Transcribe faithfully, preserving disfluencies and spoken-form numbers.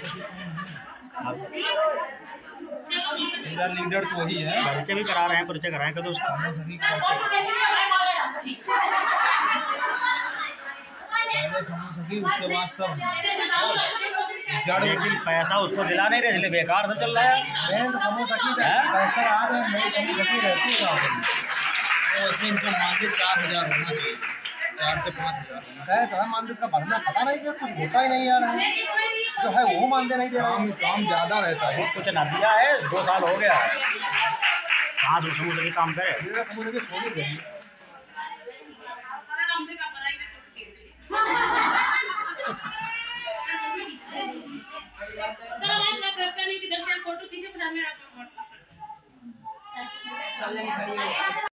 Leader तो वही है। परिचय भी करा रहे हैं, परिचय कराएं कदम उसका समझ सकी, उसके बाद सब लेकिन पैसा उसको दिला नहीं रहे, इसलिए बेकार सब चल रहा है। समझ सकी पैसा आ रहा है, नहीं समझ सकी रहती है वैसे इनको मानते चार हजार होना चाहिए, चार से पाँच हजार है तो हम मानते, इसका भरना पता नहीं कि कुछ होता ही नहीं यार, जो है वो मानते नहीं दे रहा। काम काम ज्यादा रहता है, कुछ ना दिया है, दो साल हो गया है, कहाँ से समूह से काम करे। समूह से छोड़ ही